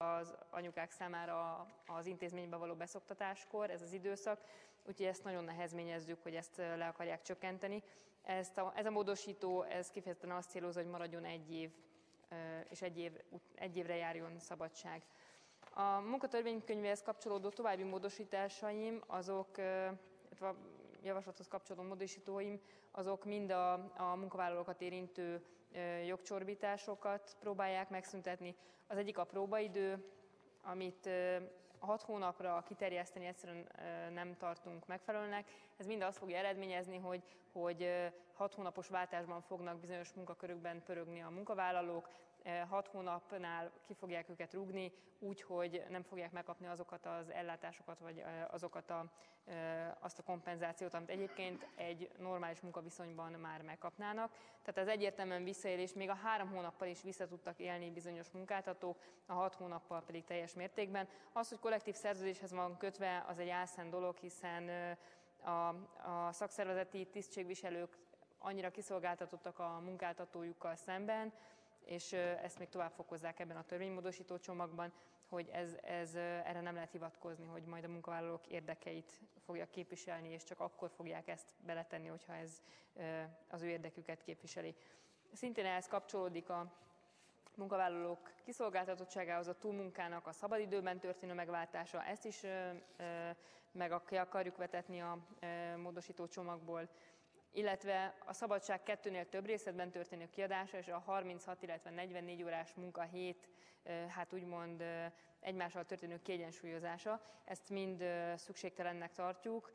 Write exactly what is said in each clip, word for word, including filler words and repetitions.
az anyukák számára az intézménybe való beszoktatáskor, ez az időszak, úgyhogy ezt nagyon nehezményezzük, hogy ezt le akarják csökkenteni. Ezt a, ez a módosító ez kifejezetten azt célozza, hogy maradjon egy év, és egy, év, egy évre járjon szabadság. A munkatörvénykönyvéhez kapcsolódó további módosításaim, azok, a javaslathoz kapcsolódó módosítóim, azok mind a, a munkavállalókat érintő jogcsorbításokat próbálják megszüntetni. Az egyik a próbaidő, amit hat hónapra kiterjeszteni egyszerűen nem tartunk megfelelőnek. Ez mind azt fogja eredményezni, hogy, hogy hat hónapos váltásban fognak bizonyos munkakörökben pörögni a munkavállalók, hat hónapnál ki fogják őket rúgni, úgy, hogy nem fogják megkapni azokat az ellátásokat, vagy azokat a, azt a kompenzációt, amit egyébként egy normális munkaviszonyban már megkapnának. Tehát ez egyértelműen visszaélés, még a három hónappal is vissza tudtak élni bizonyos munkáltatók, a hat hónappal pedig teljes mértékben. Az, hogy kollektív szerződéshez van kötve, az egy álszent dolog, hiszen a, a szakszervezeti tisztségviselők annyira kiszolgáltatottak a munkáltatójukkal szemben, és ezt még tovább fokozzák ebben a törvénymódosító csomagban, hogy ez, ez, erre nem lehet hivatkozni, hogy majd a munkavállalók érdekeit fogják képviselni, és csak akkor fogják ezt beletenni, hogyha ez az ő érdeküket képviseli. Szintén ehhez kapcsolódik a munkavállalók kiszolgáltatottságához, a túlmunkának a szabadidőben történő megváltása, ezt is meg akarjuk vetetni a módosító csomagból, illetve a szabadság kettőnél több részletben történő kiadása és a harminchat, illetve negyvennégy órás munkahét, hát úgymond egymással történő kiegyensúlyozása, ezt mind szükségtelennek tartjuk.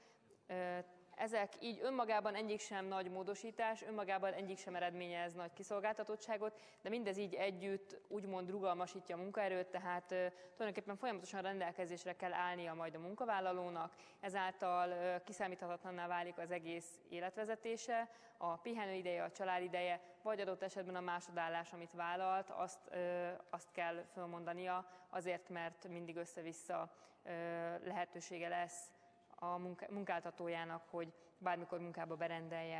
Ezek így önmagában egyik sem nagy módosítás, önmagában egyik sem eredményez nagy kiszolgáltatottságot, de mindez így együtt úgymond rugalmasítja a munkaerőt, tehát tulajdonképpen folyamatosan rendelkezésre kell állnia majd a munkavállalónak, ezáltal kiszámíthatatlanná válik az egész életvezetése, a pihenőideje, a családideje, vagy adott esetben a másodállás, amit vállalt, azt, azt kell fölmondania, azért, mert mindig össze-vissza lehetősége lesz a munkáltatójának, hogy bármikor munkába berendelje.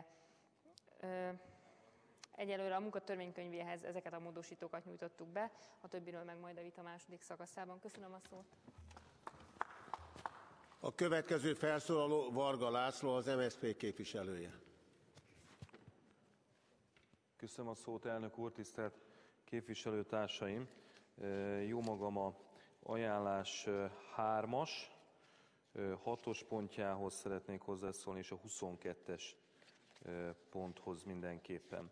Egyelőre a munkatörvénykönyvéhez ezeket a módosítókat nyújtottuk be, a többiről meg majd a vita második szakaszában. Köszönöm a szót. A következő felszólaló Varga László, az em es zé pé képviselője. Köszönöm a szót, elnök úr, tisztelt képviselőtársaim! Jómagam a ajánlás hármas, hatos pontjához szeretnék hozzászólni, és a huszonkettes ponthoz mindenképpen.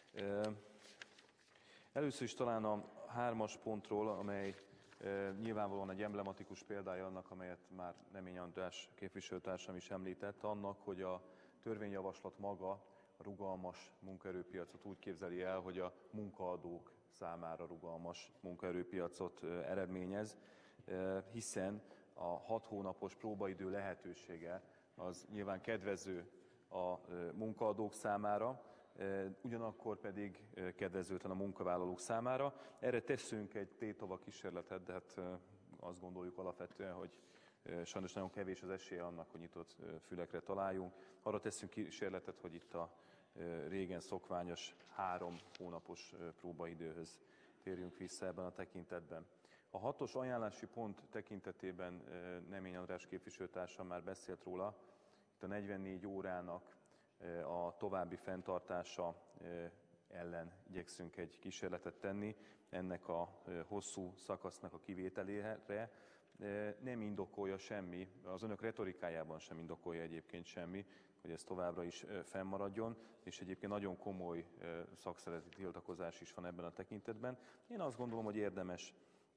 Először is talán a hármas pontról, amely nyilvánvalóan egy emblematikus példája annak, amelyet már Nemény András képviselőtársam is említett, annak, hogy a törvényjavaslat maga a rugalmas munkaerőpiacot úgy képzeli el, hogy a munkaadók számára rugalmas munkaerőpiacot eredményez, hiszen a hat hónapos próbaidő lehetősége az nyilván kedvező a munkaadók számára, ugyanakkor pedig kedvezőtlen a munkavállalók számára. Erre teszünk egy tétova kísérletet, de hát azt gondoljuk alapvetően, hogy sajnos nagyon kevés az esélye annak, hogy nyitott fülekre találjunk. Arra teszünk kísérletet, hogy itt a régen szokványos három hónapos próbaidőhöz térjünk vissza ebben a tekintetben. A hatos ajánlási pont tekintetében Nemény András képviselőtársam már beszélt róla, itt a negyvennégy órának a további fenntartása ellen igyekszünk egy kísérletet tenni, ennek a hosszú szakasznak a kivételére. Nem indokolja semmi, az önök retorikájában sem indokolja egyébként semmi, hogy ez továbbra is fennmaradjon, és egyébként nagyon komoly szakszervezeti tiltakozás is van ebben a tekintetben. Én azt gondolom, hogy érdemes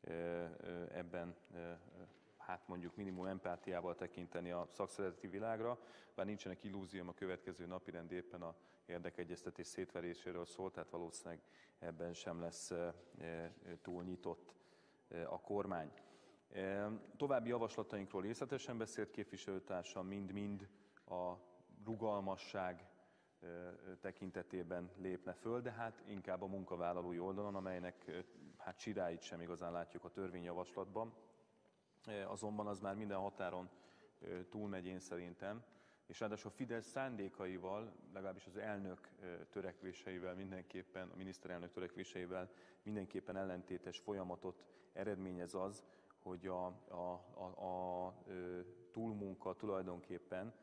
ebben hát mondjuk minimum empátiával tekinteni a szakszervezeti világra, bár nincsenek illúzióm, a következő napirend éppen a érdekegyeztetés szétveréséről szól, tehát valószínűleg ebben sem lesz túl nyitott a kormány. További javaslatainkról részletesen beszélt képviselőtársam, mind-mind a rugalmasság tekintetében lépne föl, de hát inkább a munkavállalói oldalon, amelynek hát csiráit sem igazán látjuk a törvényjavaslatban. Azonban az már minden határon túlmegy én szerintem, és ráadásul a Fidesz szándékaival, legalábbis az elnök törekvéseivel mindenképpen, a miniszterelnök törekvéseivel mindenképpen ellentétes folyamatot eredményez az, hogy a, a, a, a túlmunka tulajdonképpen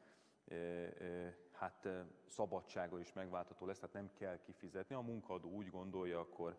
hát szabadsága is megváltható lesz, tehát nem kell kifizetni. Ha a munkaadó úgy gondolja, akkor,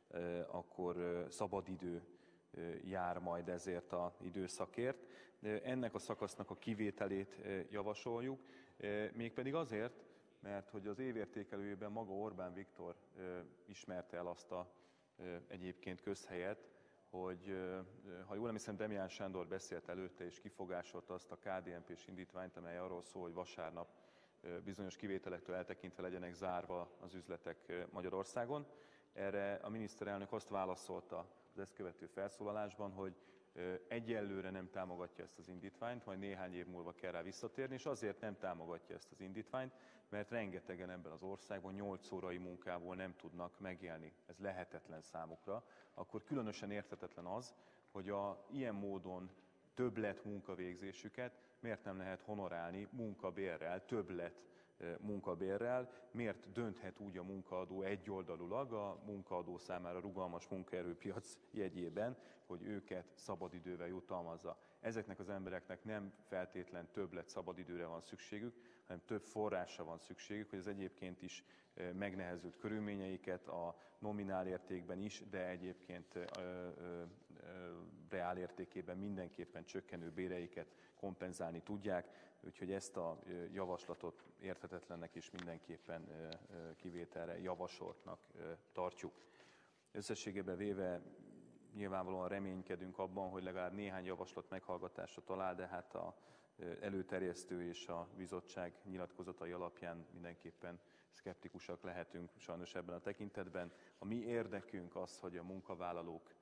akkor szabadidő jár majd ezért az időszakért. Ennek a szakasznak a kivételét javasoljuk, mégpedig azért, mert hogy az évértékelőjében maga Orbán Viktor ismerte el azt a egyébként közhelyet, hogy ha jól emlékszem, Demján Sándor beszélt előtte és kifogásolta azt a ká dé en pés indítványt, amely arról szól, hogy vasárnap bizonyos kivételektől eltekintve legyenek zárva az üzletek Magyarországon. Erre a miniszterelnök azt válaszolta az ezt követő felszólalásban, hogy egyelőre nem támogatja ezt az indítványt, majd néhány év múlva kell rá visszatérni, és azért nem támogatja ezt az indítványt, mert rengetegen ebben az országban nyolc órai munkából nem tudnak megélni. Ez lehetetlen számukra. Akkor különösen érthetetlen az, hogy a ilyen módon többlet munkavégzésüket miért nem lehet honorálni munkabérrel, többlet munkabérrel, miért dönthet úgy a munkaadó egyoldalulag a munkaadó számára rugalmas munkaerőpiac jegyében, hogy őket szabadidővel jutalmazza. Ezeknek az embereknek nem feltétlen többlet szabadidőre van szükségük, hanem több forrásra van szükségük, hogy az egyébként is megnehezült körülményeiket a nominál értékben is, de egyébként ö, ö, ö, reál értékében mindenképpen csökkenő béreiket kompenzálni tudják, úgyhogy ezt a javaslatot érthetetlennek és mindenképpen kivételre javasoltnak tartjuk. Összességében véve nyilvánvalóan reménykedünk abban, hogy legalább néhány javaslat meghallgatásra talál, de hát a előterjesztő és a bizottság nyilatkozatai alapján mindenképpen szkeptikusak lehetünk sajnos ebben a tekintetben. A mi érdekünk az, hogy a munkavállalók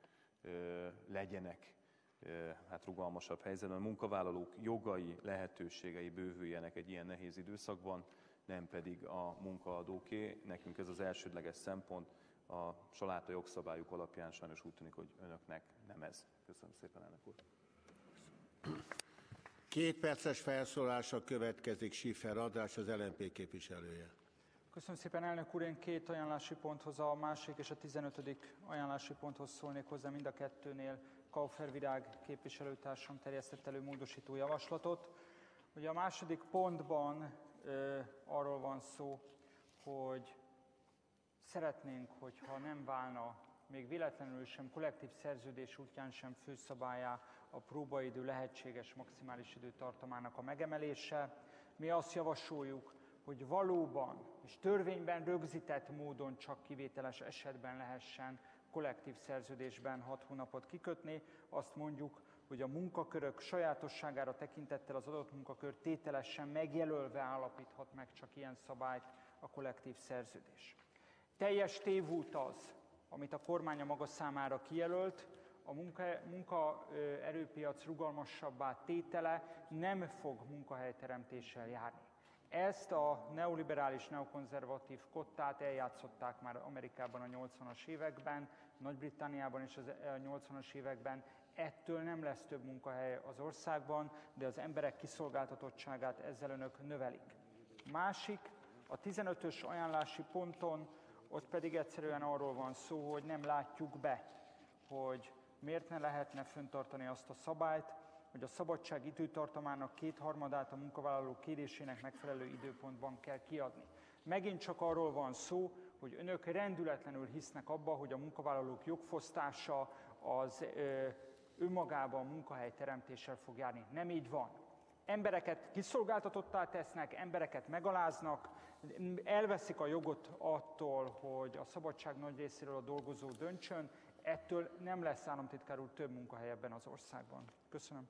legyenek hát rugalmasabb helyzetben, a munkavállalók jogai, lehetőségei bővüljenek egy ilyen nehéz időszakban, nem pedig a munkaadóké. Nekünk ez az elsődleges szempont, a saláta jogszabályuk alapján sajnos úgy tűnik, hogy önöknek nem ez. Köszönöm szépen, elnök úr. Két perces felszólása következik Schiffer András, az el en pé képviselője. Köszönöm szépen, elnök úr. Én két ajánlási ponthoz, a másik és a tizenötödik ajánlási ponthoz szólnék hozzá, mind a kettőnél Kaufer Virág képviselőtársam terjesztett elő módosító javaslatot. Ugye a második pontban ö, arról van szó, hogy szeretnénk, hogyha nem válna még véletlenül sem kollektív szerződés útján sem főszabályá a próbaidő lehetséges maximális időtartamának a megemelése. Mi azt javasoljuk, hogy valóban és törvényben rögzített módon csak kivételes esetben lehessen kollektív szerződésben hat hónapot kikötni. Azt mondjuk, hogy a munkakörök sajátosságára tekintettel az adott munkakör tételesen megjelölve állapíthat meg csak ilyen szabályt a kollektív szerződés. Teljes tévút az, amit a kormány a maga számára kijelölt, a munkaerőpiac munka, rugalmasabbá tétele nem fog munkahelyteremtéssel járni. Ezt a neoliberális, neokonzervatív kottát eljátszották már Amerikában a nyolcvanas években, Nagy-Britanniában is a nyolcvanas években. Ettől nem lesz több munkahely az országban, de az emberek kiszolgáltatottságát ezzel önök növelik. Másik, a tizenötös ajánlási ponton, ott pedig egyszerűen arról van szó, hogy nem látjuk be, hogy miért ne lehetne fenntartani azt a szabályt, hogy a szabadság időtartamának kétharmadát a munkavállaló kérésének megfelelő időpontban kell kiadni. Megint csak arról van szó, hogy önök rendületlenül hisznek abba, hogy a munkavállalók jogfosztása az ö, önmagában munkahelyteremtéssel fog járni. Nem így van. Embereket kiszolgáltatottá tesznek, embereket megaláznak, elveszik a jogot attól, hogy a szabadság nagy részéről a dolgozó döntsön, ettől nem lesz, államtitkár úr, több munkahely ebben az országban. Köszönöm.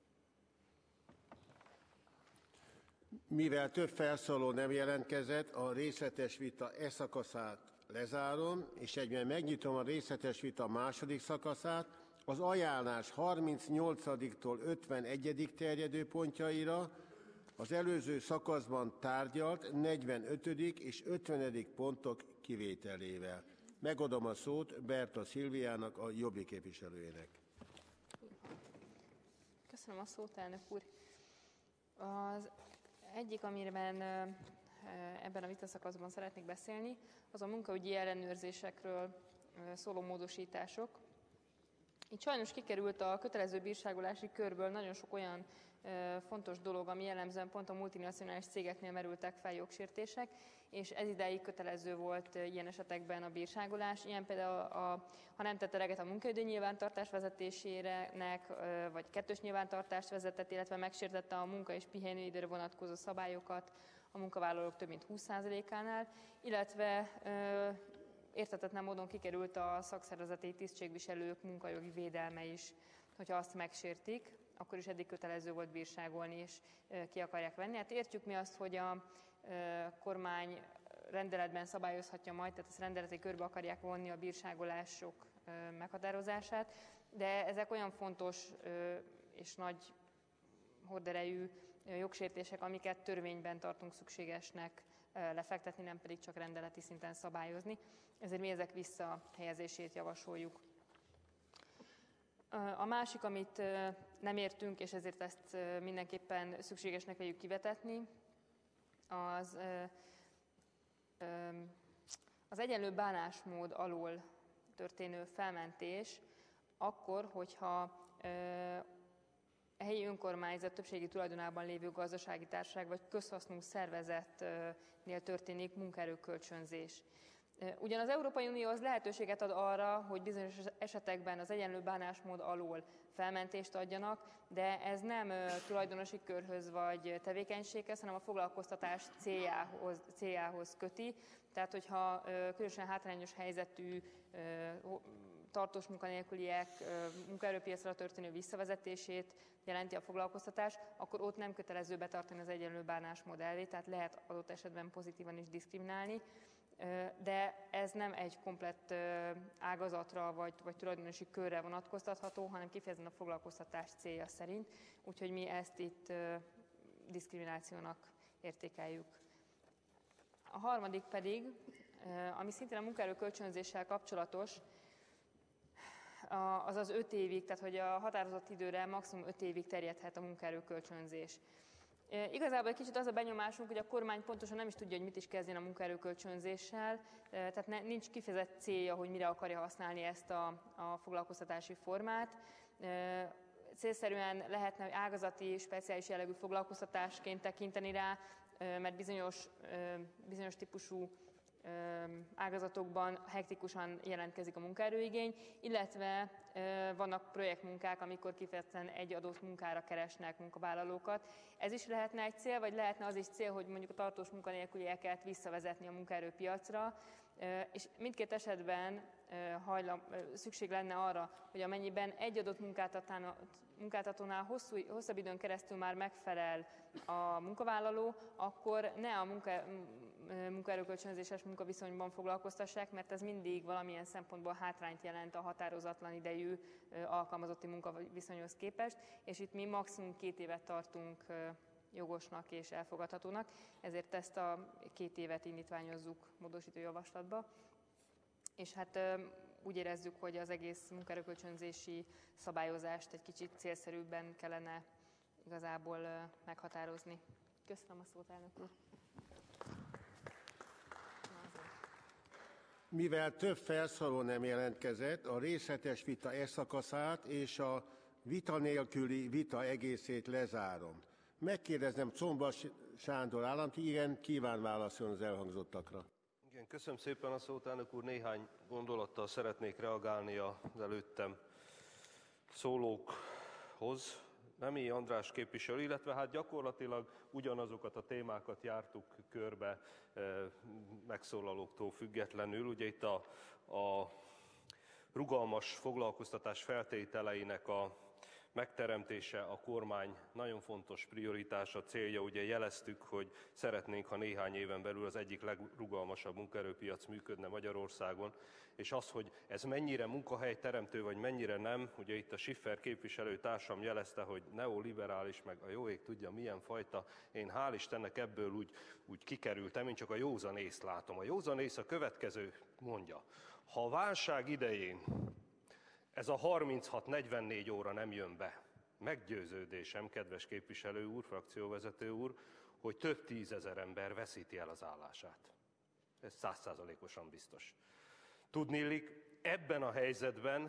Mivel több felszóló nem jelentkezett, a részletes vita e szakaszát lezárom, és egyben megnyitom a részletes vita második szakaszát, az ajánlás harmincnyolcadiktól ötvenegyedik terjedő pontjaira, az előző szakaszban tárgyalt negyvenötödik és ötvenedik pontok kivételével. Megadom a szót Berta Szilviának, a Jobbik képviselőjének. Köszönöm a szót, elnök úr. Az egyik, amiben ebben a vitaszakaszban szeretnék beszélni, az a munkaügyi ellenőrzésekről szóló módosítások. Itt sajnos kikerült a kötelező bírságolási körből nagyon sok olyan fontos dolog, ami jellemzően pont a multinacionális cégeknél merültek fel jogsértések, és ez idáig kötelező volt ilyen esetekben a bírságolás. Ilyen például, a, ha nem tett eleget a munkaidő nyilvántartás vezetésének, vagy kettős nyilvántartást vezetett, illetve megsértette a munka- és pihenőidőre vonatkozó szabályokat a munkavállalók több mint húsz százalékánál, illetve érthetetlen módon kikerült a szakszervezeti tisztségviselők munkajogi védelme is, hogyha azt megsértik, akkor is eddig kötelező volt bírságolni, és ki akarják venni. Hát értjük mi azt, hogy a kormány rendeletben szabályozhatja majd, tehát ezt rendeleti körbe akarják vonni a bírságolások meghatározását, de ezek olyan fontos és nagy horderejű jogsértések, amiket törvényben tartunk szükségesnek lefektetni, nem pedig csak rendeleti szinten szabályozni. Ezért mi ezek visszahelyezését javasoljuk. A másik, amit nem értünk, és ezért ezt mindenképpen szükségesnek vegyük kivetetni, az az egyenlő bánásmód alól történő felmentés akkor, hogyha a helyi önkormányzat többségi tulajdonában lévő gazdasági társaság vagy közhasznú szervezetnél történik munkaerőkölcsönzés. Ugyan az Európai Unió az lehetőséget ad arra, hogy bizonyos esetekben az egyenlő bánásmód alól felmentést adjanak, de ez nem tulajdonosi körhöz vagy tevékenységhez, hanem a foglalkoztatás céljához, céljához köti. Tehát, hogyha különösen hátrányos helyzetű tartós munkanélküliek munkaerőpiacra történő visszavezetését jelenti a foglalkoztatás, akkor ott nem kötelező betartani az egyenlő bánásmód elvét, tehát lehet adott esetben pozitívan is diszkriminálni, de ez nem egy komplett ágazatra vagy, vagy tulajdonosi körre vonatkoztatható, hanem kifejezetten a foglalkoztatás célja szerint, úgyhogy mi ezt itt diszkriminációnak értékeljük. A harmadik pedig, ami szintén a munkaerőkölcsönzéssel kapcsolatos, az az öt évig, tehát hogy a határozott időre maximum öt évig terjedhet a munkaerőkölcsönzés. Igazából egy kicsit az a benyomásunk, hogy a kormány pontosan nem is tudja, hogy mit is kezdjen a munkaerőkölcsönzéssel, tehát ne, nincs kifejezett célja, hogy mire akarja használni ezt a, a foglalkoztatási formát. Célszerűen lehetne ágazati, speciális jellegű foglalkoztatásként tekinteni rá, mert bizonyos, bizonyos típusú ágazatokban hektikusan jelentkezik a munkaerőigény, illetve vannak projektmunkák, amikor kifejezetten egy adott munkára keresnek munkavállalókat. Ez is lehetne egy cél, vagy lehetne az is cél, hogy mondjuk a tartós munkanélkülieket visszavezetni a munkaerőpiacra, és mindkét esetben hajlam, szükség lenne arra, hogy amennyiben egy adott munkáltatónál hosszú, hosszabb időn keresztül már megfelel a munkavállaló, akkor ne a munka, munkaerőkölcsönzéses munkaviszonyban foglalkoztassák, mert ez mindig valamilyen szempontból hátrányt jelent a határozatlan idejű alkalmazotti munkaviszonyhoz képest, és itt mi maximum két évet tartunk jogosnak és elfogadhatónak, ezért ezt a két évet indítványozzuk módosító javaslatba. És hát úgy érezzük, hogy az egész munkaerőkölcsönzési szabályozást egy kicsit célszerűbben kellene igazából meghatározni. Köszönöm a szót, elnök úr! Mivel több felszólaló nem jelentkezett, a részletes vita e szakaszát és a vita nélküli vita egészét lezárom. Megkérdezem Combas Sándor államtitkár, igen, kíván válaszolni az elhangzottakra. Igen, köszönöm szépen a szót, elnök úr. Néhány gondolattal szeretnék reagálni az előttem szólókhoz. Nemi András képviselő, illetve hát gyakorlatilag ugyanazokat a témákat jártuk körbe megszólalóktól függetlenül. Ugye itt a, a rugalmas foglalkoztatás feltételeinek a megteremtése a kormány nagyon fontos prioritása, célja. Ugye jeleztük, hogy szeretnénk, ha néhány éven belül az egyik legrugalmasabb munkaerőpiac működne Magyarországon, és az, hogy ez mennyire munkahelyteremtő, vagy mennyire nem, ugye itt a Schiffer képviselő társam jelezte, hogy neoliberális, meg a jó ég tudja milyen fajta, én hál' Istennek ebből úgy, úgy kikerültem, én csak a józan észt látom. A józan ész a következő mondja, ha a válság idején ez a harminchat negyvennégy óra nem jön be, meggyőződésem, kedves képviselő úr, frakcióvezető úr, hogy több tízezer ember veszíti el az állását. Ez száz százalékosan biztos. Tudniillik, ebben a helyzetben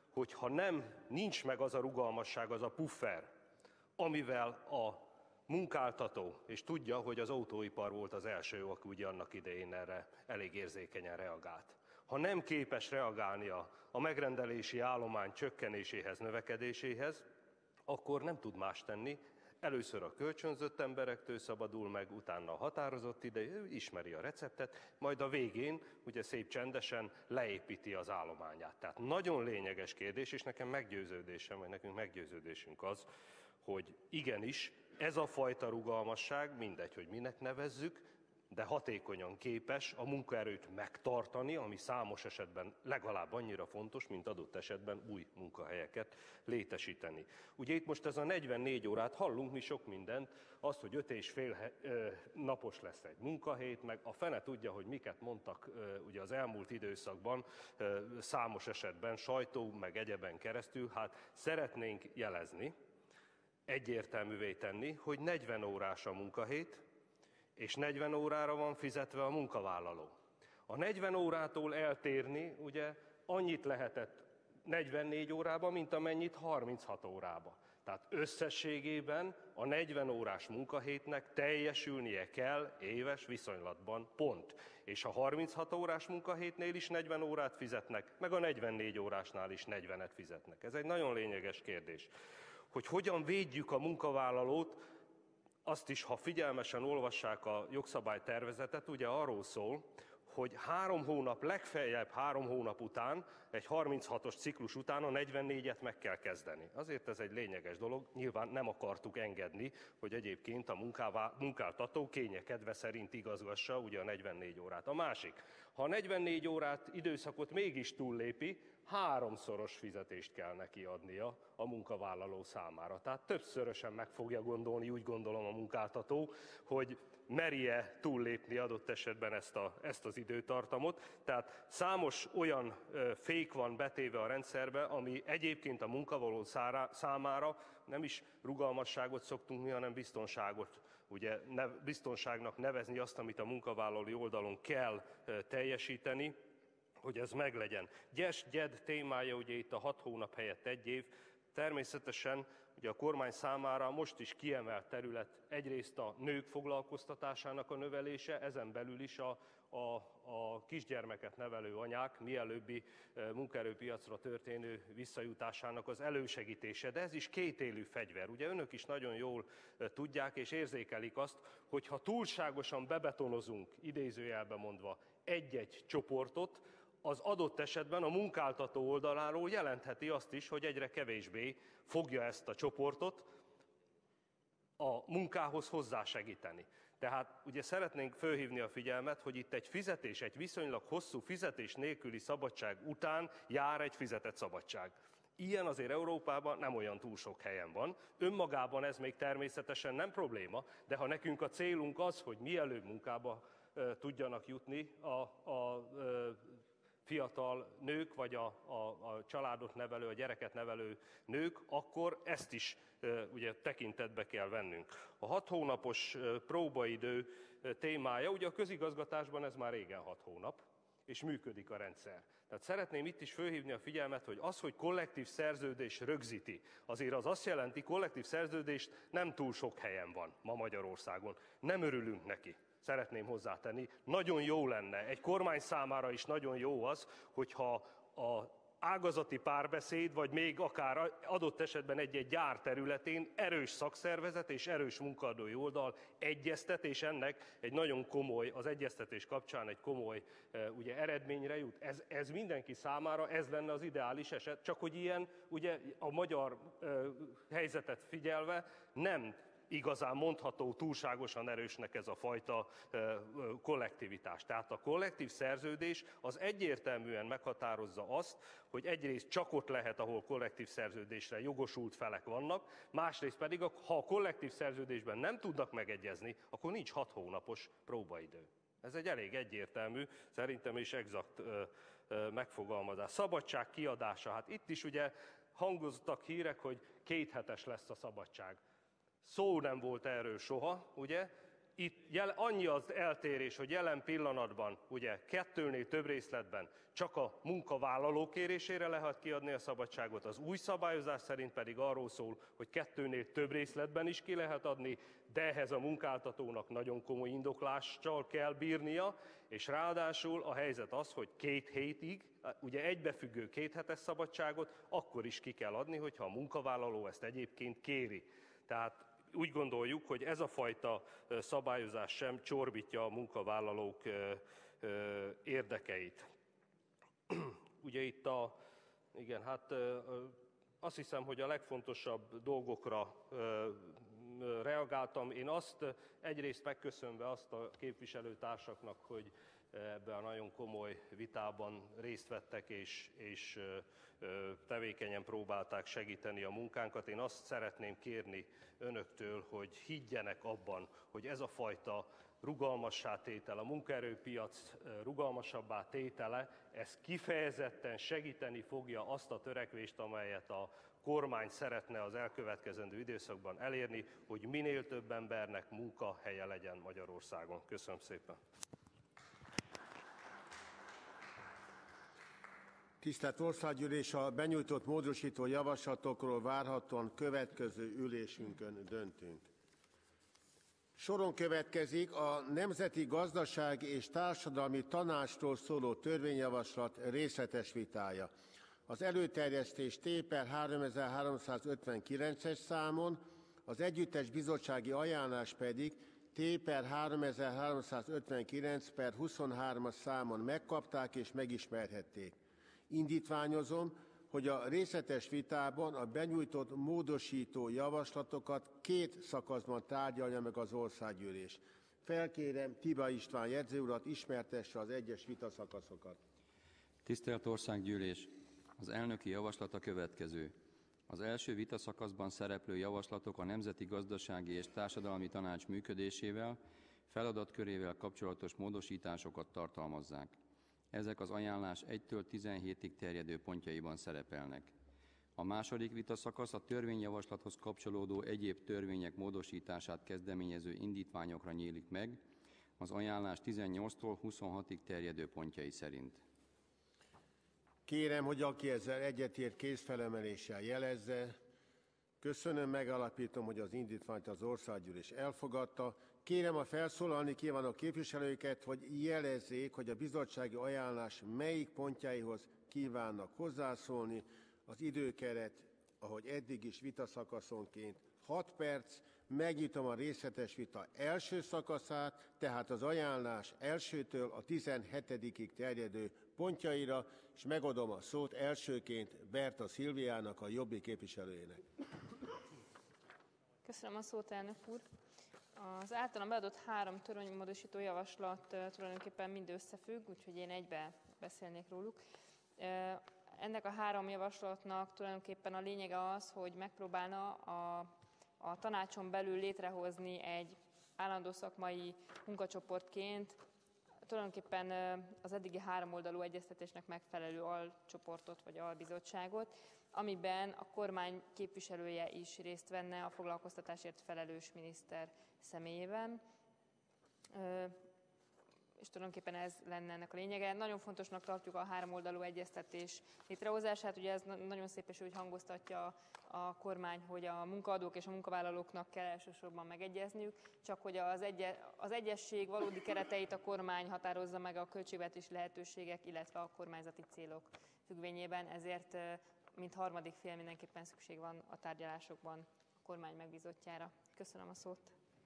hogy ha nem, nincs meg az a rugalmasság, az a puffer, amivel a munkáltató, és tudja, hogy az autóipar volt az első, aki ugye annak idején erre elég érzékenyen reagált. Ha nem képes reagálni a, a megrendelési állomány csökkenéséhez, növekedéséhez, akkor nem tud más tenni. Először a kölcsönzött emberektől szabadul meg, utána a határozott ideig, ő ismeri a receptet, majd a végén ugye szép csendesen leépíti az állományát. Tehát nagyon lényeges kérdés, és nekem meggyőződésem, vagy nekünk meggyőződésünk az, hogy igenis ez a fajta rugalmasság, mindegy, hogy minek nevezzük, de hatékonyan képes a munkaerőt megtartani, ami számos esetben legalább annyira fontos, mint adott esetben új munkahelyeket létesíteni. Ugye itt most ez a negyvennégy órát, hallunk mi sok mindent, azt, hogy öt és fél napos lesz egy munkahét, meg a fene tudja, hogy miket mondtak ugye az elmúlt időszakban, számos esetben sajtó, meg egyeben keresztül, hát szeretnénk jelezni, egyértelművé tenni, hogy negyven órás a munkahét, és negyven órára van fizetve a munkavállaló. A negyven órától eltérni ugye annyit lehetett negyvennégy órába, mint amennyit harminchat órába. Tehát összességében a negyven órás munkahétnek teljesülnie kell éves viszonylatban, pont. És a harminchat órás munkahétnél is negyven órát fizetnek, meg a negyvennégy órásnál is negyvenet fizetnek. Ez egy nagyon lényeges kérdés. Hogy hogyan védjük a munkavállalót, azt is, ha figyelmesen olvassák a jogszabálytervezetet, ugye arról szól, hogy három hónap, legfeljebb három hónap után, egy harminchatos ciklus után a negyvennégyet meg kell kezdeni. Azért ez egy lényeges dolog, nyilván nem akartuk engedni, hogy egyébként a munkává, munkáltató kénye kedve szerint igazgassa ugye a negyvennégy órát. A másik, ha a negyvennégy órát időszakot mégis túllépi, háromszoros fizetést kell neki adnia a munkavállaló számára. Tehát többszörösen meg fogja gondolni, úgy gondolom a munkáltató, hogy merje túllépni adott esetben ezt, a, ezt az időtartamot. Tehát számos olyan ö, fék van betéve a rendszerbe, ami egyébként a munkavállaló számára nem is rugalmasságot szoktunk mi, hanem biztonságot. Ugye ne, biztonságnak nevezni azt, amit a munkavállalói oldalon kell ö, teljesíteni, hogy ez meglegyen. Gyes-gyed témája ugye itt a hat hónap helyett egy év, természetesen ugye a kormány számára most is kiemelt terület egyrészt a nők foglalkoztatásának a növelése, ezen belül is a, a, a kisgyermeket nevelő anyák mielőbbi munkaerőpiacra történő visszajutásának az elősegítése. De ez is kétélű fegyver. Ugye önök is nagyon jól tudják és érzékelik azt, hogy ha túlságosan bebetonozunk, idézőjelben mondva, egy-egy csoportot, az adott esetben a munkáltató oldaláról jelentheti azt is, hogy egyre kevésbé fogja ezt a csoportot a munkához hozzásegíteni. Tehát ugye szeretnénk fölhívni a figyelmet, hogy itt egy fizetés, egy viszonylag hosszú fizetés nélküli szabadság után jár egy fizetett szabadság. Ilyen azért Európában nem olyan túl sok helyen van. Önmagában ez még természetesen nem probléma, de ha nekünk a célunk az, hogy mielőbb munkába e, tudjanak jutni a, a e, fiatal nők, vagy a, a, a családot nevelő, a gyereket nevelő nők, akkor ezt is e, ugye tekintetbe kell vennünk. A hat hónapos e, próbaidő e, témája, ugye a közigazgatásban ez már régen hat hónap, és működik a rendszer. Tehát szeretném itt is fölhívni a figyelmet, hogy az, hogy kollektív szerződés rögzíti, azért az azt jelenti, kollektív szerződést nem túl sok helyen van ma Magyarországon. Nem örülünk neki. Szeretném hozzátenni, nagyon jó lenne, egy kormány számára is nagyon jó az, hogyha a ágazati párbeszéd, vagy még akár adott esetben egy-egy gyár területén erős szakszervezet és erős munkaadói oldal egyeztet, és ennek egy nagyon komoly, az egyeztetés kapcsán egy komoly ugye, eredményre jut. Ez, ez mindenki számára, ez lenne az ideális eset, csak hogy ilyen ugye, a magyar uh, helyzetet figyelve nem igazán mondható túlságosan erősnek ez a fajta kollektivitás. Tehát a kollektív szerződés az egyértelműen meghatározza azt, hogy egyrészt csak ott lehet, ahol kollektív szerződésre jogosult felek vannak, másrészt pedig, ha a kollektív szerződésben nem tudnak megegyezni, akkor nincs hat hónapos próbaidő. Ez egy elég egyértelmű, szerintem is exakt megfogalmazás. Szabadság kiadása, hát itt is ugye hangoztak hírek, hogy kéthetes lesz a szabadság. Szó nem volt erről soha, ugye? Itt jel, annyi az eltérés, hogy jelen pillanatban ugye kettőnél több részletben csak a munkavállaló kérésére lehet kiadni a szabadságot, az új szabályozás szerint pedig arról szól, hogy kettőnél több részletben is ki lehet adni, de ehhez a munkáltatónak nagyon komoly indoklással kell bírnia, és ráadásul a helyzet az, hogy két hétig, ugye egybefüggő két hetes szabadságot akkor is ki kell adni, hogyha a munkavállaló ezt egyébként kéri. Tehát úgy gondoljuk, hogy ez a fajta szabályozás sem csorbítja a munkavállalók érdekeit. Ugye itt a, igen, hát azt hiszem, hogy a legfontosabb dolgokra reagáltam. Én azt egyrészt megköszönve azt a képviselőtársaknak, hogy ebben a nagyon komoly vitában részt vettek, és, és tevékenyen próbálták segíteni a munkánkat. Én azt szeretném kérni önöktől, hogy higgyenek abban, hogy ez a fajta rugalmassá tétel, a munkaerőpiac rugalmasabbá tétele, ez kifejezetten segíteni fogja azt a törekvést, amelyet a kormány szeretne az elkövetkezendő időszakban elérni, hogy minél több embernek munkahelye legyen Magyarországon. Köszönöm szépen! Tisztelt Országgyűlés, a benyújtott módosító javaslatokról várhatóan következő ülésünkön döntünk. Soron következik a Nemzeti Gazdasági és Társadalmi Tanácsról szóló törvényjavaslat részletes vitája. Az előterjesztés T per háromezer-háromszázötvenkilences számon, az együttes bizottsági ajánlás pedig T per háromezer-háromszázötvenkilenc per huszonhármas számon megkapták és megismerhették. Indítványozom, hogy a részletes vitában a benyújtott módosító javaslatokat két szakaszban tárgyalja meg az Országgyűlés. Felkérem Tiba István jegyző urat, ismertesse az egyes vitaszakaszokat. Tisztelt Országgyűlés! Az elnöki javaslat a következő. Az első vitaszakaszban szereplő javaslatok a Nemzeti Gazdasági és Társadalmi Tanács működésével, feladatkörével kapcsolatos módosításokat tartalmazzák. Ezek az ajánlás egytől tizenhétig terjedő pontjaiban szerepelnek. A második vitaszakasz a törvényjavaslathoz kapcsolódó egyéb törvények módosítását kezdeményező indítványokra nyílik meg, az ajánlás tizennyolctól huszonhatig terjedő pontjai szerint. Kérem, hogy aki ezzel egyetért, kézfelemeléssel jelezze. Köszönöm, megállapítom, hogy az indítványt az Országgyűlés elfogadta. Kérem a felszólalni kívánó képviselőket, hogy jelezzék, hogy a bizottsági ajánlás melyik pontjaihoz kívánnak hozzászólni. Az időkeret, ahogy eddig is vitaszakaszonként hat perc. Megnyitom a részletes vita első szakaszát, tehát az ajánlás elsőtől a tizenhetedikig terjedő pontjaira, és megadom a szót elsőként Berta Szilviának, a Jobbik képviselőjének. Köszönöm a szót, elnök úr. Az általam beadott három törvénymódosító javaslat tulajdonképpen mind összefügg, úgyhogy én egybe beszélnék róluk. Ennek a három javaslatnak tulajdonképpen a lényege az, hogy megpróbálna a, a tanácson belül létrehozni egy állandó szakmai munkacsoportként tulajdonképpen az eddigi háromoldalú egyeztetésnek megfelelő alcsoportot vagy albizottságot, amiben a kormány képviselője is részt venne a foglalkoztatásért felelős miniszter személyében. És tulajdonképpen ez lenne ennek a lényege. Nagyon fontosnak tartjuk a háromoldalú egyeztetés létrehozását. Ugye ez nagyon szép és úgy hangoztatja a kormány, hogy a munkaadók és a munkavállalóknak kell elsősorban megegyezniük, csak hogy az, egy, az egyesség valódi kereteit a kormány határozza meg a költségvetési lehetőségek, illetve a kormányzati célok függvényében. Ezért mint harmadik fél mindenképpen szükség van a tárgyalásokban a kormány megbízottjára. Köszönöm a szót.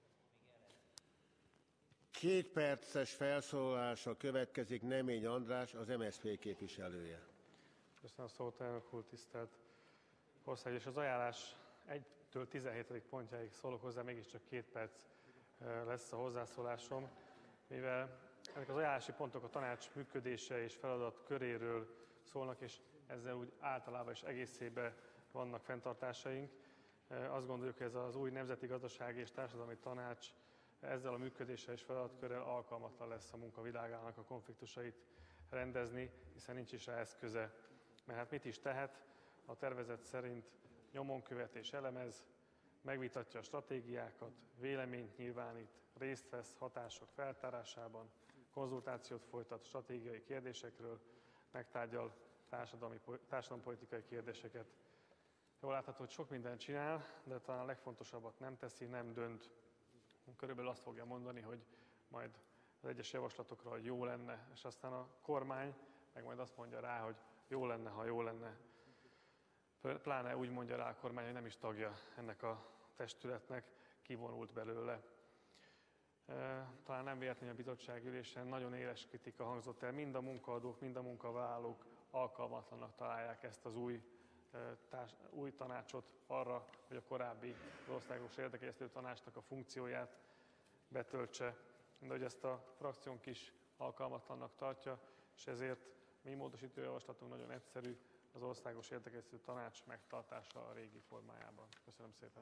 Két perces felszólalása következik Nemény András, az em es zé pé képviselője. Köszönöm a szót, elnök úr, tisztelt ország, és az ajánlás egytől tizenhétedik pontjáig szólok hozzá, mégiscsak két perc lesz a hozzászólásom, mivel ezek az ajánlási pontok a tanács működése és feladat köréről szólnak, és ezzel úgy általában és egészében vannak fenntartásaink. Azt gondoljuk, hogy ez az új Nemzeti Gazdasági és Társadalmi Tanács ezzel a működéssel és feladatkörrel alkalmatlan lesz a munkavilágának a konfliktusait rendezni, hiszen nincs is rá eszköze. Mert hát mit is tehet? A tervezet szerint nyomon követ és elemez, megvitatja a stratégiákat, véleményt nyilvánít, részt vesz hatások feltárásában, konzultációt folytat stratégiai kérdésekről, megtárgyal társadalmi, társadalompolitikai kérdéseket. Jól látható, hogy sok mindent csinál, de talán a legfontosabbat nem teszi, nem dönt. Körülbelül azt fogja mondani, hogy majd az egyes javaslatokra, hogy jó lenne, és aztán a kormány meg majd azt mondja rá, hogy jó lenne, ha jó lenne. Pláne úgy mondja rá a kormány, hogy nem is tagja ennek a testületnek, kivonult belőle. Talán nem véletlenül a bizottságülésen nagyon éles kritika hangzott el, mind a munkaadók, mind a munkavállalók alkalmatlannak találják ezt az új, társ, új tanácsot arra, hogy a korábbi országos érdekegyeztető tanácsnak a funkcióját betöltse, de hogy ezt a frakciónk is alkalmatlannak tartja, és ezért mi módosító javaslatunk nagyon egyszerű, az országos érdekegyeztető tanács megtartása a régi formájában. Köszönöm szépen.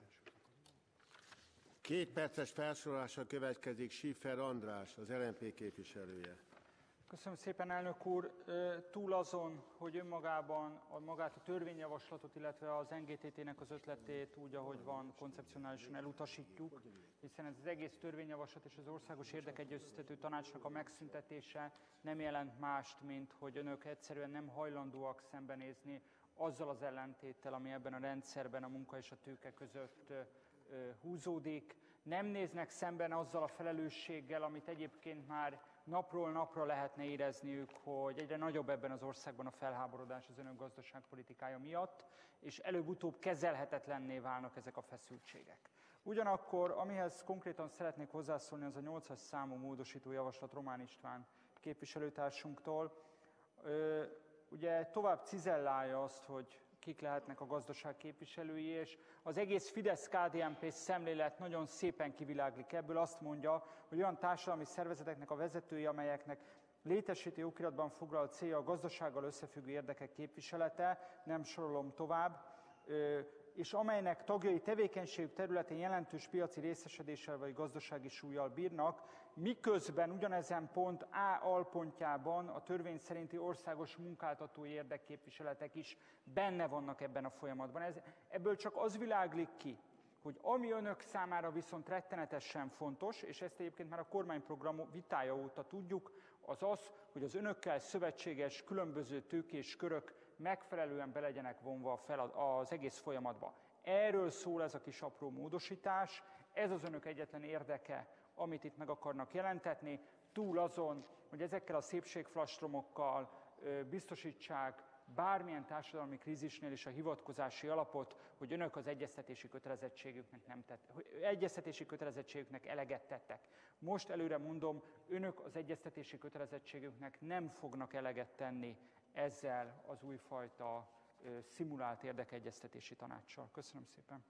Két perces felszólalása következik Schiffer András, az el em pé képviselője. Köszönöm szépen, elnök úr. Túl azon, hogy önmagában a magát a törvényjavaslatot, illetve az en gé té té-nek az ötletét úgy, ahogy van, koncepcionálisan elutasítjuk, hiszen ez az egész törvényjavaslat és az Országos Érdekegyeztető Tanácsnak a megszüntetése nem jelent mást, mint hogy önök egyszerűen nem hajlandóak szembenézni azzal az ellentéttel, ami ebben a rendszerben a munka és a tőke között húzódik. Nem néznek szemben azzal a felelősséggel, amit egyébként már napról napra lehetne érezniük, hogy egyre nagyobb ebben az országban a felháborodás az önök gazdaságpolitikája miatt, és előbb-utóbb kezelhetetlenné válnak ezek a feszültségek. Ugyanakkor, amihez konkrétan szeretnék hozzászólni, az a nyolcas számú módosító javaslat Román István képviselőtársunktól. Ugye tovább cizellálja azt, hogy kik lehetnek a gazdaság képviselői, és az egész Fidesz-ká dé en pé szemlélet nagyon szépen kiviláglik ebből. Azt mondja, hogy olyan társadalmi szervezeteknek a vezetői, amelyeknek létesítő okiratban foglalt célja a gazdasággal összefüggő érdekek képviselete, nem sorolom tovább, és amelynek tagjai tevékenységük területén jelentős piaci részesedéssel vagy gazdasági súllyal bírnak, miközben ugyanezen pont A alpontjában a törvény szerinti országos munkáltatói érdekképviseletek is benne vannak ebben a folyamatban. Ez, ebből csak az világlik ki, hogy ami önök számára viszont rettenetesen fontos, és ezt egyébként már a kormányprogram vitája óta tudjuk, az az, hogy az önökkel szövetséges különböző tőkés körök megfelelően be legyenek vonva fel az egész folyamatba. Erről szól ez a kis apró módosítás, ez az önök egyetlen érdeke, amit itt meg akarnak jelentetni, túl azon, hogy ezekkel a szépségflastromokkal biztosítsák bármilyen társadalmi krízisnél is a hivatkozási alapot, hogy önök az egyeztetési kötelezettségüknek, nem tett, egyeztetési kötelezettségüknek eleget tettek. Most előre mondom, önök az egyeztetési kötelezettségüknek nem fognak eleget tenni ezzel az újfajta ö, szimulált érdekegyeztetési tanácssal. Köszönöm szépen.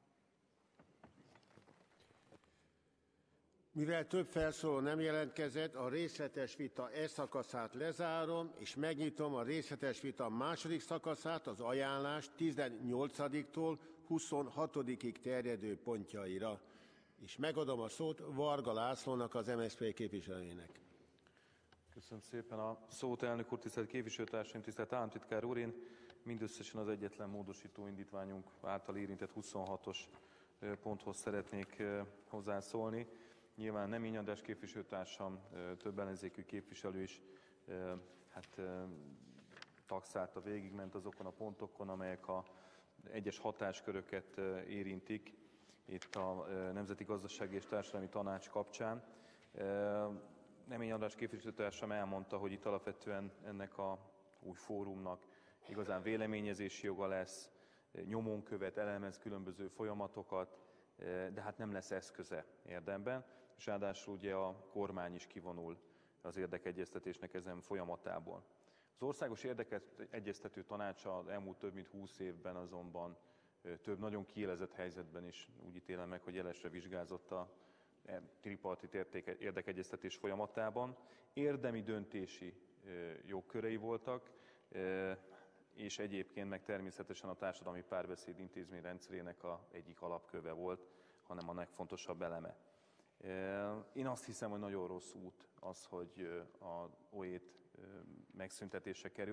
Mivel több felszóló nem jelentkezett, a részletes vita e szakaszát lezárom, és megnyitom a részletes vita második szakaszát, az ajánlás tizennyolcadiktól huszonhatodikig terjedő pontjaira. És megadom a szót Varga Lászlónak, az em es zé pé képviselőjének. Köszönöm szépen a szót, elnök úr, tisztelt képviselőtársaim, tisztelt államtitkár úr. Én mindösszesen az egyetlen módosító indítványunk által érintett huszonhatos ponthoz szeretnék hozzászólni. Nyilván Nemény András képviselőtársam, több ellenzékű képviselő is hát, tagszálta, végigment azokon a pontokon, amelyek a egyes hatásköröket érintik itt a Nemzeti Gazdasági és Társadalmi Tanács kapcsán. Nemény András képviselőtársam elmondta, hogy itt alapvetően ennek a új fórumnak igazán véleményezési joga lesz, nyomon követ, elemez különböző folyamatokat, de hát nem lesz eszköze érdemben, és ráadásul ugye a kormány is kivonul az érdekegyeztetésnek ezen folyamatából. Az Országos Érdekegyeztető Tanács az elmúlt több mint húsz évben azonban több nagyon kiélezett helyzetben is úgy ítélem meg, hogy jelesre vizsgázott a tripartit érdekegyeztetés folyamatában. Érdemi döntési jogkörei voltak, és egyébként meg természetesen a társadalmi párbeszéd intézményrendszerének a egyik alapköve volt, hanem a legfontosabb eleme. Én azt hiszem, hogy nagyon rossz út az, hogy a o é-t megszüntetése kerül.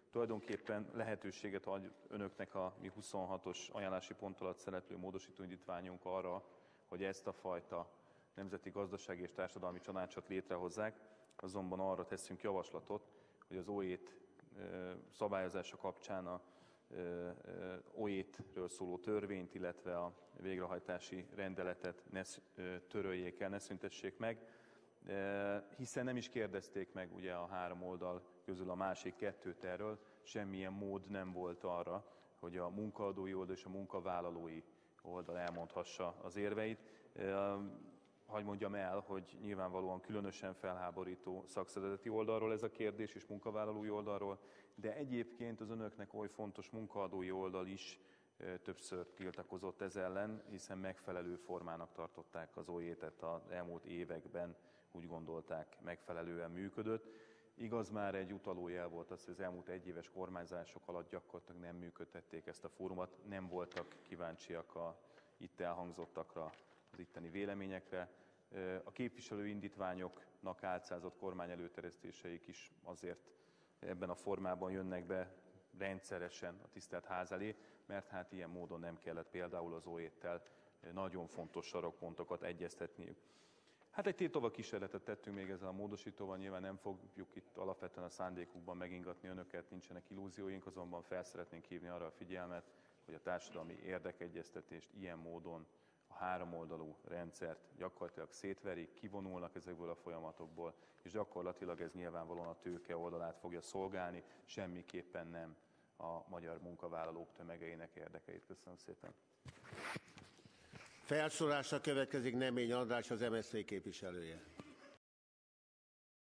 tulajdonképpen lehetőséget ad önöknek a mi huszonhatos ajánlási pont alatt szereplő módosító indítványunk arra, hogy ezt a fajta Nemzeti Gazdasági és Társadalmi Tanácsot létrehozzák, azonban arra teszünk javaslatot, hogy az o é té szabályozása kapcsán a o é té-ről szóló törvényt, illetve a végrehajtási rendeletet ne töröljék el, ne szüntessék meg, hiszen nem is kérdezték meg ugye a három oldal közül a másik kettőt erről, semmilyen mód nem volt arra, hogy a munkaadói oldal és a munkavállalói oldal elmondhassa az érveit. Hagy mondjam el, hogy nyilvánvalóan különösen felháborító szakszervezeti oldalról ez a kérdés, és munkavállalói oldalról, de egyébként az önöknek oly fontos munkaadói oldal is többször tiltakozott ez ellen, hiszen megfelelő formának tartották az o é té-t az elmúlt években, úgy gondolták, megfelelően működött. Igaz, már egy utalójel volt az, hogy az elmúlt egyéves kormányzások alatt gyakorlatilag nem működtették ezt a fórumot, nem voltak kíváncsiak a itt elhangzottakra, az itteni véleményekre. A képviselő indítványoknak álcázott kormány előterjesztéseik is azért ebben a formában jönnek be rendszeresen a tisztelt ház elé, mert hát ilyen módon nem kellett például az o é té-tel nagyon fontos sarokpontokat egyeztetniük. Hát egy tétova kísérletet tettünk még ezzel a módosítóval, nyilván nem fogjuk itt alapvetően a szándékukban megingatni önöket, nincsenek illúzióink, azonban fel szeretnénk hívni arra a figyelmet, hogy a társadalmi érdekegyeztetést ilyen módon a háromoldalú rendszert gyakorlatilag szétverik, kivonulnak ezekből a folyamatokból, és gyakorlatilag ez nyilvánvalóan a tőke oldalát fogja szolgálni, semmiképpen nem a magyar munkavállalók tömegeinek érdekeit. Köszönöm szépen. Felszólásra következik Nemény András, az em es zé képviselője.